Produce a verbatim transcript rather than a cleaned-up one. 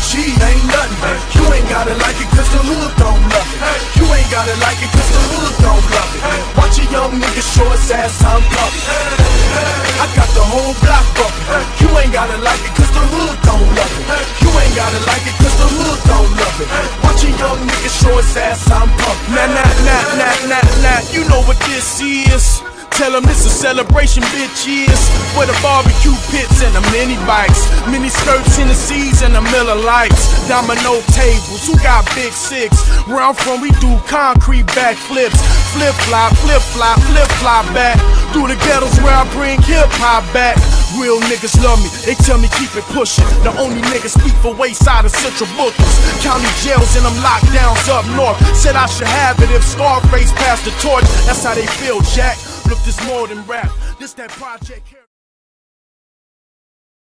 cheese ain't nothing. You ain't gotta like it cause the hood don't love it. You ain't gotta like it cause the hood don't love it. Watch a young nigga show his ass I'm pumping. I got the whole block bumping. You ain't gotta like it cause the hood don't love it. You ain't gotta like it cause the hood don't love it. Watch a young nigga show his ass I'm pumping. Nah, nah, nah, nah, nah, nah, you know what this is. Tell them it's a celebration, bitches. Where the barbecue pits and the mini bikes, mini skirts, Tennessees and the Miller Lights, domino tables. Who got big six? Where I'm from, we do concrete backflips, flip flop, flip flop, flip flop back through the ghettos where I bring hip hop back. Real niggas love me, they tell me keep it pushing. The only niggas speak for Wayside and Central Bookers, county jails and them lockdowns up north. Said I should have it if Scarface passed the torch. That's how they feel, Jack. Look, this more than rap. This that project.